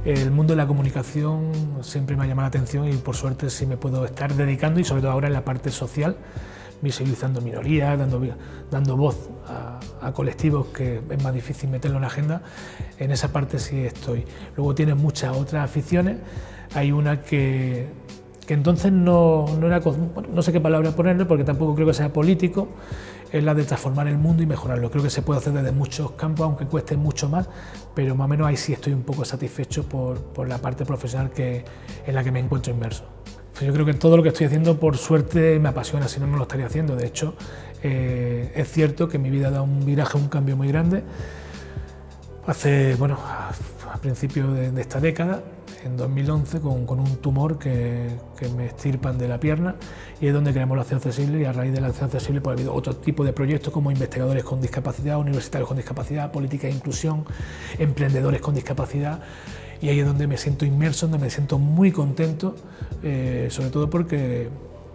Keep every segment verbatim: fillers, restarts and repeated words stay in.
El mundo de la comunicación siempre me ha llamado la atención y por suerte sí me puedo estar dedicando, y sobre todo ahora en la parte social, visibilizando minorías, dando, dando voz a, a colectivos que es más difícil meterlo en la agenda. En esa parte sí estoy. Luego tienes muchas otras aficiones. Hay una que, que entonces no, no era, bueno, no sé qué palabra ponerle porque tampoco creo que sea político, es la de transformar el mundo y mejorarlo. Creo que se puede hacer desde muchos campos, aunque cueste mucho más, pero más o menos ahí sí estoy un poco satisfecho por, por la parte profesional que, en la que me encuentro inmerso. Yo creo que todo lo que estoy haciendo, por suerte, me apasiona, si no, no lo estaría haciendo. De hecho, eh, es cierto que mi vida ha dado un viraje, un cambio muy grande. Hace, bueno, a, a principios de, de esta década, en dos mil once, con, con un tumor que, que me extirpan de la pierna, y es donde creamos la Acción Accesible, y a raíz de la Acción Accesible pues, ha habido otro tipo de proyectos como investigadores con discapacidad, universitarios con discapacidad, política de inclusión, emprendedores con discapacidad, y ahí es donde me siento inmerso, donde me siento muy contento, eh, sobre todo porque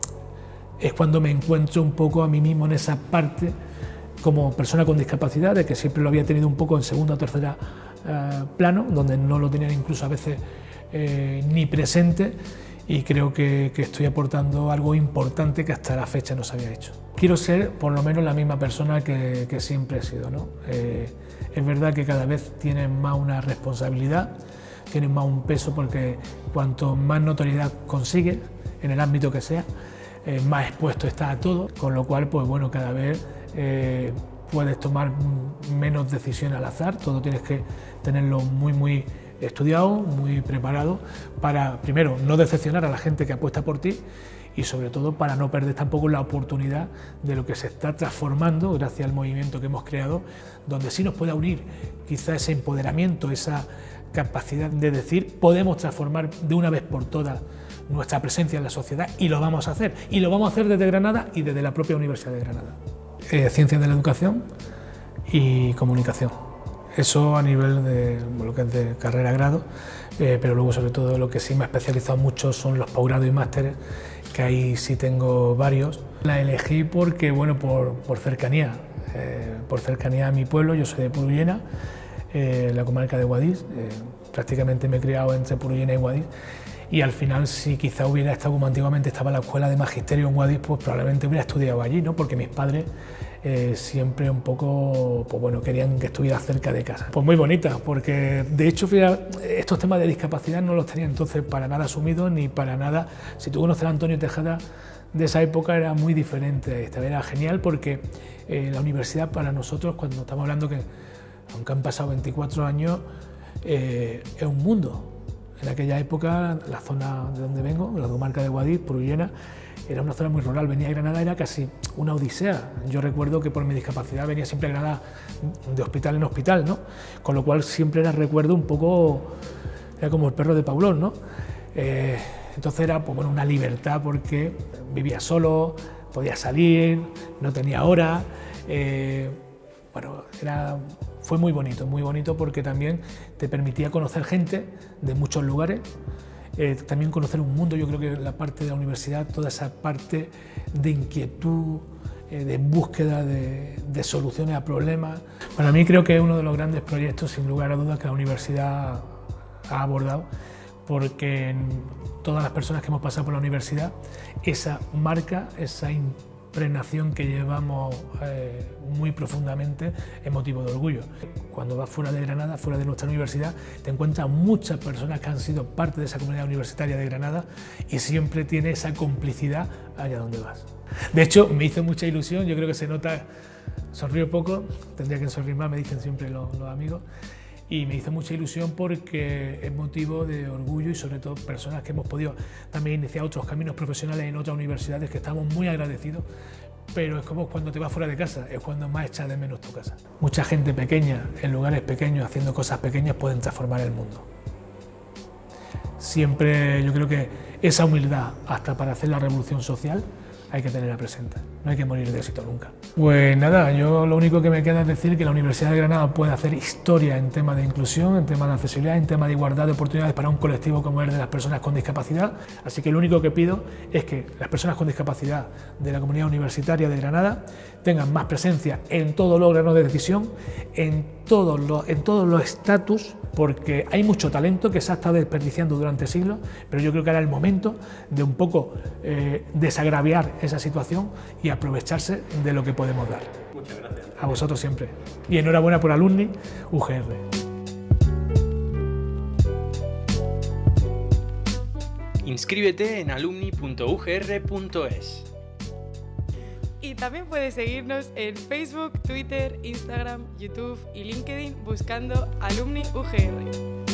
es cuando me encuentro un poco a mí mismo en esa parte como persona con discapacidad, de que siempre lo había tenido un poco en segunda o tercera eh, plano, donde no lo tenía incluso a veces eh, ni presente, y creo que, que estoy aportando algo importante que hasta la fecha no se había hecho. Quiero ser por lo menos la misma persona que, que siempre he sido, ¿no? Eh, es verdad que cada vez tienes más una responsabilidad, tienes más un peso, porque cuanto más notoriedad consigues, en el ámbito que sea, eh, más expuesto estás a todo, con lo cual, pues bueno, cada vez eh, puedes tomar menos decisiones al azar, todo tienes que tenerlo muy, muy estudiado, muy preparado, para, primero, no decepcionar a la gente que apuesta por ti, y sobre todo para no perder tampoco la oportunidad de lo que se está transformando gracias al movimiento que hemos creado, donde sí nos pueda unir quizá ese empoderamiento, esa capacidad de decir, podemos transformar de una vez por todas nuestra presencia en la sociedad, y lo vamos a hacer, y lo vamos a hacer desde Granada y desde la propia Universidad de Granada. Eh, Ciencias de la Educación y Comunicación. Eso a nivel de lo que es de carrera grado, eh, pero luego sobre todo lo que sí me he especializado mucho son los posgrados y másteres, que ahí sí tengo varios. La elegí porque, bueno, por, por cercanía, eh, por cercanía a mi pueblo. Yo soy de Purullena, eh, la comarca de Guadix, eh, prácticamente me he criado entre Purullena y Guadix, y al final, si quizá hubiera estado como antiguamente estaba la escuela de magisterio en Guadix, pues probablemente hubiera estudiado allí, ¿no? Porque mis padres eh, siempre un poco, pues bueno, querían que estuviera cerca de casa. Pues muy bonita, porque de hecho, fíjate, estos temas de discapacidad no los tenía entonces para nada asumidos, ni para nada. Si tú conoces a Antonio Tejada de esa época, era muy diferente. Esta era genial porque eh, la universidad para nosotros, cuando estamos hablando que, aunque han pasado veinticuatro años, eh, es un mundo. En aquella época, la zona de donde vengo, la comarca de Guadix, Purullena, era una zona muy rural. Venía a Granada, era casi una odisea. Yo recuerdo que por mi discapacidad venía siempre a Granada de hospital en hospital, ¿no? Con lo cual siempre era, recuerdo, un poco, era como el perro de Paulón, ¿no? Eh, entonces era, pues bueno, una libertad, porque vivía solo, podía salir, no tenía hora. Eh, bueno, era... Fue muy bonito, muy bonito, porque también te permitía conocer gente de muchos lugares, eh, también conocer un mundo. Yo creo que la parte de la universidad, toda esa parte de inquietud, eh, de búsqueda de, de soluciones a problemas, para mí creo que es uno de los grandes proyectos, sin lugar a dudas, que la universidad ha abordado, porque en todas las personas que hemos pasado por la universidad, esa marca, esa impregnación que llevamos eh, muy profundamente, es motivo de orgullo. Cuando vas fuera de Granada, fuera de nuestra universidad, te encuentras muchas personas que han sido parte de esa comunidad universitaria de Granada, y siempre tiene esa complicidad allá donde vas. De hecho, me hizo mucha ilusión, yo creo que se nota, sonrío poco, tendría que sonreír más, me dicen siempre los, los amigos, y me hizo mucha ilusión porque es motivo de orgullo, y sobre todo personas que hemos podido también iniciar otros caminos profesionales en otras universidades, que estamos muy agradecidos, pero es como cuando te vas fuera de casa, es cuando más echas de menos tu casa. Mucha gente pequeña, en lugares pequeños, haciendo cosas pequeñas, pueden transformar el mundo. Siempre yo creo que esa humildad, hasta para hacer la revolución social, hay que tenerla presente, no hay que morir de éxito nunca. Pues nada, yo lo único que me queda es decir que la Universidad de Granada puede hacer historia en temas de inclusión, en temas de accesibilidad, en temas de igualdad de oportunidades para un colectivo como el de las personas con discapacidad. Así que lo único que pido es que las personas con discapacidad de la comunidad universitaria de Granada tengan más presencia en todos los órganos de decisión, en todos los, en todos los estatus, porque hay mucho talento que se ha estado desperdiciando durante siglos, pero yo creo que ahora es el momento de un poco eh, desagraviar esa situación y aprovecharse de lo que podemos dar. Muchas gracias. A vosotros siempre. Y enhorabuena por Alumni U G R. Inscríbete en alumni punto u g r punto es. Y también puedes seguirnos en Facebook, Twitter, Instagram, YouTube y LinkedIn buscando Alumni U G R.